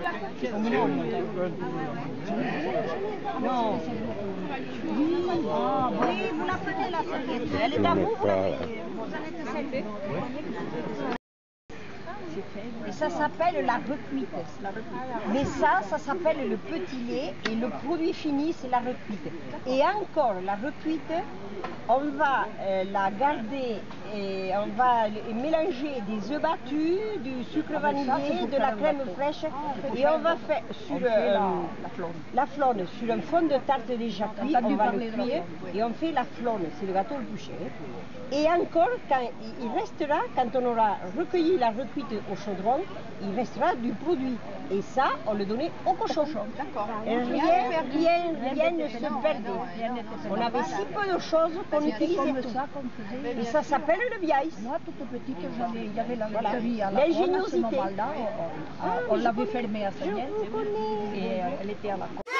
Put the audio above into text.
Non. Oui, vous la prenez la serviette. Elle est d'amour. Et ça s'appelle la recuite. Mais ça s'appelle le petit lait et le produit fini, c'est la recuite. Et encore, la recuite, on va la garder et on va mélanger des œufs battus, du sucre vanillé, de la crème fraîche et on va faire sur la flone, sur un fond de tarte déjà cuit, on va le cuire et on fait la flone, c'est le gâteau le plus cher. Et encore, quand il restera, quand on aura recueilli la recuite au chaudron, il restera du produit. Et ça, on le donnait au cochon. D'accord. Rien ne se perdait. On avait si peu de choses qu'on utilisait tout. Et ça s'appelle le biaïs. Moi, toute petite, il y avait la Voilà. laiterie à la L'ingéniosité. on l'avait fermée à Saint-Miel et elle était à la